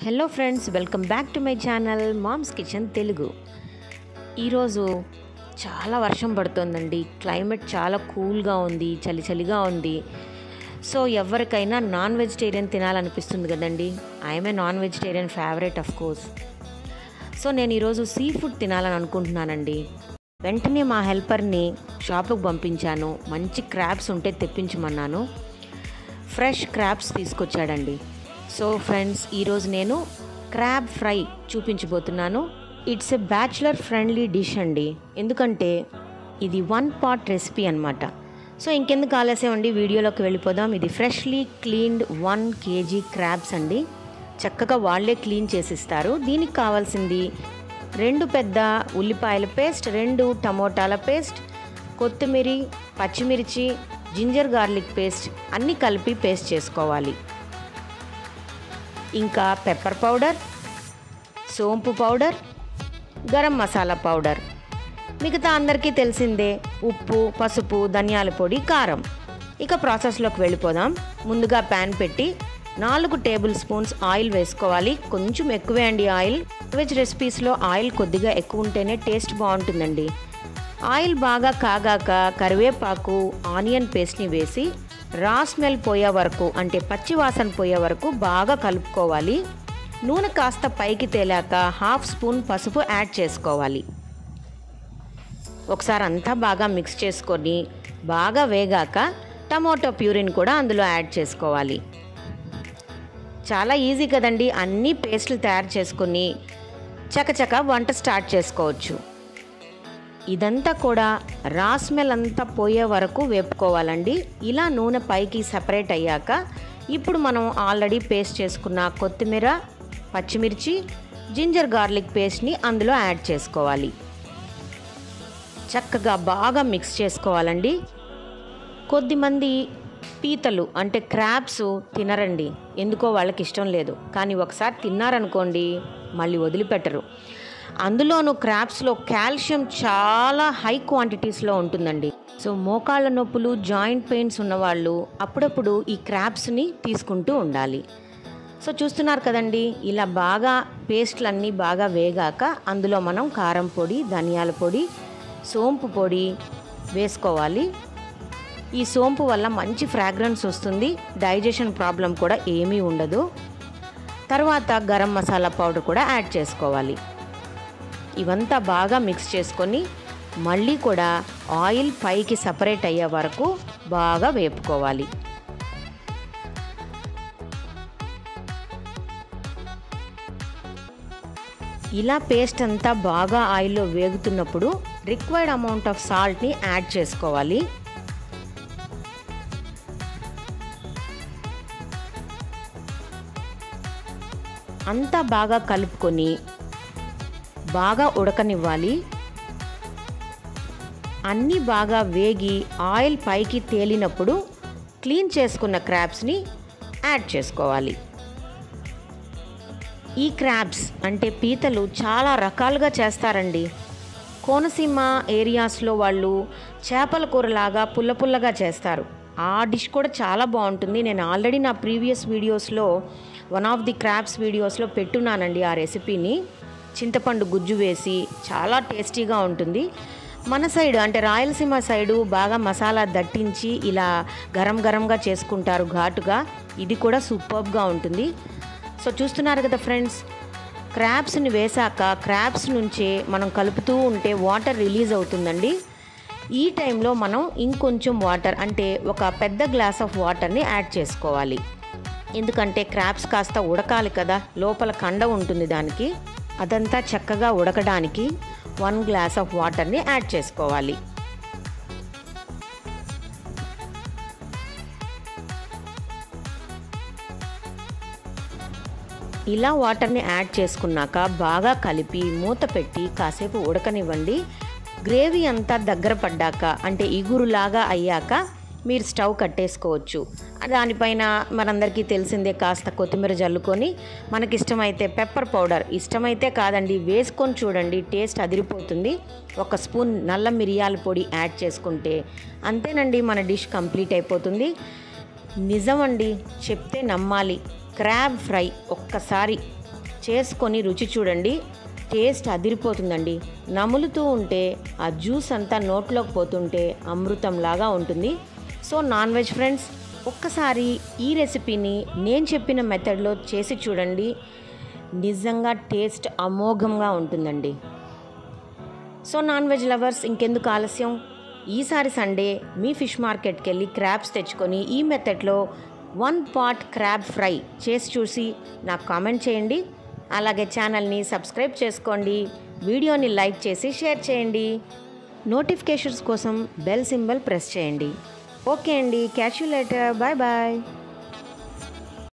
Hello friends, welcome back to my channel mom's kitchen Telugu. ఈరోజు చాలా వర్షం పడుతుందండి. క్లైమేట్ చాలా కూల్గా ఉంది, చలి చలిగా ఉంది. సో ఎవరికైనా నాన్ వెజిటేరియన్ తినాలనిపిస్తుంది కదండి. I'm a non vegetarian favourite of course. So నేను ఈరోజు సీ ఫుడ్ తినాలని అనుకుంటున్నానండి. వెంటనే మా హెల్పర్ని షాపుకి పంపించాను. మంచి క్రాబ్స్ ఉంటే తెప్పించమన్నాను. ఫ్రెష్ క్రాబ్స్ తీసుకొచ్చాడండి. సో ఫ్రెండ్స్, ఈరోజు నేను క్రాబ్ ఫ్రై చూపించబోతున్నాను. It's a bachelor friendly dish అండి, ఎందుకంటే ఇది 1 pot రెసిపీ అనమాట. సో ఇంకెందుకు ఆలస్యం అండి, వీడియోలోకి వెళ్ళిపోదాం. ఇది ఫ్రెష్లీ క్లీన్డ్ 1 kg క్రాబ్స్ అండి. చక్కగా వాళ్ళే క్లీన్ చేసిస్తారు. దీనికి కావాల్సింది 2 పెద్ద ఉల్లిపాయల పేస్ట్, 2 టమోటాల పేస్ట్, కొత్తిమీర, పచ్చిమిర్చి, జింజర్ గార్లిక్ పేస్ట్ అన్నీ కలిపి పేస్ట్ చేసుకోవాలి. ఇంకా పెప్పర్ పౌడర్, సోంపు పౌడర్, గరం మసాలా పౌడర్, మిగతా అందరికీ తెలిసిందే ఉప్పు, పసుపు, ధనియాల పొడి, కారం. ఇక ప్రాసెస్లోకి వెళ్ళిపోదాం. ముందుగా ప్యాన్ పెట్టి 4 టేబుల్ స్పూన్స్ ఆయిల్ వేసుకోవాలి. కొంచెం ఎక్కువే అండి ఆయిల్. వెజ్ రెసిపీస్లో ఆయిల్ కొద్దిగా ఎక్కువ ఉంటేనే టేస్ట్ బాగుంటుందండి. ఆయిల్ బాగా కాగాక కరివేపాకు, ఆనియన్ పేస్ట్ని వేసి రా స్మెల్ పోయే వరకు, అంటే పచ్చి వాసన పోయే వరకు బాగా కలుపుకోవాలి. నూనె కాస్త పైకి తేలాక 1/2 స్పూన్ పసుపు యాడ్ చేసుకోవాలి. ఒకసారి అంతా బాగా మిక్స్ చేసుకొని బాగా వేగాక టమోటో ప్యూరిని కూడా అందులో యాడ్ చేసుకోవాలి. చాలా ఈజీ కదండి. అన్ని పేస్టులు తయారు చేసుకొని చకచక వంట స్టార్ట్ చేసుకోవచ్చు. ఇదంతా కూడా రా స్మెల్ అంతా పోయే వరకు వేపుకోవాలండి. ఇలా నూనె పైకి సపరేట్ అయ్యాక ఇప్పుడు మనం ఆల్రెడీ పేస్ట్ చేసుకున్న కొత్తిమీర, పచ్చిమిర్చి, జింజర్ గార్లిక్ పేస్ట్ని అందులో యాడ్ చేసుకోవాలి. చక్కగా బాగా మిక్స్ చేసుకోవాలండి. కొద్దిమంది పీతలు అంటే క్రాబ్స్ తినరండి, ఎందుకో వాళ్ళకి ఇష్టం లేదు. కానీ ఒకసారి తిన్నారనుకోండి మళ్ళీ వదిలిపెట్టరు. అందులోనూ క్రాబ్స్లో కాల్షియం చాలా హై క్వాంటిటీస్లో ఉంటుందండి. సో మోకాళ్ళ నొప్పులు, జాయింట్ పెయిన్స్ ఉన్నవాళ్ళు అప్పుడప్పుడు ఈ క్రాబ్స్ని తీసుకుంటూ ఉండాలి. సో చూస్తున్నారు కదండి, ఇలా బాగా పేస్ట్లన్నీ బాగా వేగాక అందులో మనం కారం పొడి, ధనియాల పొడి, సోంపు పొడి వేసుకోవాలి. ఈ సోంపు వల్ల మంచి ఫ్రాగ్రెన్స్ వస్తుంది. డైజెషన్ ప్రాబ్లం కూడా ఏమీ ఉండదు. తర్వాత గరం మసాలా పౌడర్ కూడా యాడ్ చేసుకోవాలి. ఇవంతా బాగా మిక్స్ చేసుకొని మళ్ళీ కూడా ఆయిల్ పైకి సపరేట్ అయ్యే వరకు బాగా వేపుకోవాలి. ఇలా పేస్ట్ అంతా బాగా ఆయిల్లో వేగుతున్నప్పుడు రిక్వైర్డ్ అమౌంట్ ఆఫ్ సాల్ట్ని యాడ్ చేసుకోవాలి. అంతా బాగా కలుపుకొని బాగా ఉడకనివ్వాలి. అన్నీ బాగా వేగి ఆయిల్ పైకి తేలినప్పుడు క్లీన్ చేసుకున్న క్రాబ్స్ని యాడ్ చేసుకోవాలి. ఈ క్రాబ్స్ అంటే పీతలు చాలా రకాలుగా చేస్తారండి. కోనసీమ ఏరియాస్లో వాళ్ళు చేపల కూరలాగా పుల్ల పుల్లగా చేస్తారు. ఆ డిష్ కూడా చాలా బాగుంటుంది. నేను ఆల్రెడీ నా ప్రీవియస్ వీడియోస్లో వన్ ఆఫ్ ది క్రాబ్స్ వీడియోస్లో పెట్టున్నానండి ఆ రెసిపీని. చింతపండు గుజ్జు వేసి చాలా టేస్టీగా ఉంటుంది. మన సైడ్ అంటే రాయలసీమ సైడు బాగా మసాలా దట్టించి ఇలా గరం గరంగా చేసుకుంటారు ఘాటుగా. ఇది కూడా సూపర్బ్గా ఉంటుంది. సో చూస్తున్నారు కదా ఫ్రెండ్స్, క్రాబ్స్ని వేసాక క్రాబ్స్ నుంచే మనం కలుపుతూ ఉంటే వాటర్ రిలీజ్ అవుతుందండి. ఈ టైంలో మనం ఇంకొంచెం వాటర్, అంటే ఒక పెద్ద గ్లాస్ ఆఫ్ వాటర్ని యాడ్ చేసుకోవాలి. ఎందుకంటే క్రాబ్స్ కాస్త ఉడకాలి కదా, లోపల కండ ఉంటుంది దానికి. అదంతా చక్కగా ఉడకడానికి 1 గ్లాస్ ఆఫ్ వాటర్ని యాడ్ చేసుకోవాలి. ఇలా వాటర్ని యాడ్ చేసుకున్నాక బాగా కలిపి మూత పెట్టి కాసేపు ఉడకనివ్వండి. గ్రేవీ అంతా దగ్గర పడ్డాక, అంటే ఇగురులాగా అయ్యాక మీరు స్టవ్ కట్టేసుకోవచ్చు. దానిపైన మనందరికీ తెలిసిందే కాస్త కొత్తిమీర జల్లుకొని, మనకిష్టమైతే పెప్పర్ పౌడర్, ఇష్టమైతే కాదండి వేసుకొని చూడండి, టేస్ట్ అదిరిపోతుంది. 1 స్పూన్ నల్ల మిరియాల పొడి యాడ్ చేసుకుంటే అంతేనండి, మన డిష్ కంప్లీట్ అయిపోతుంది. నిజమండి, చెప్తే నమ్మాలి. క్రాబ్ ఫ్రై ఒక్కసారి చేసుకొని రుచి చూడండి. టేస్ట్ అదిరిపోతుందండి. నములుతూ ఉంటే ఆ జ్యూస్ అంతా నోట్లోకి పోతుంటే అమృతంలాగా ఉంటుంది. సో నాన్ వెజ్ ఫ్రెండ్స్, ఒక్కసారి ఈ రెసిపీని నేను చెప్పిన మెథడ్లో చేసి చూడండి. నిజంగా టేస్ట్ అమోఘంగా ఉంటుందండి. సో నాన్ వెజ్ లవర్స్, ఇంకెందుకు ఆలస్యం, ఈసారి సండే మీ ఫిష్ మార్కెట్కి వెళ్ళి క్రాబ్స్ తెచ్చుకొని ఈ మెథడ్లో 1 పాట్ క్రాబ్ ఫ్రై చేసి చూసి నాకు కామెంట్ చేయండి. అలాగే ఛానల్ని సబ్స్క్రైబ్ చేసుకోండి, వీడియోని లైక్ చేసి షేర్ చేయండి, నోటిఫికేషన్స్ కోసం బెల్ సింబల్ ప్రెస్ చేయండి. ఓకే అండి, catch you later, bye bye.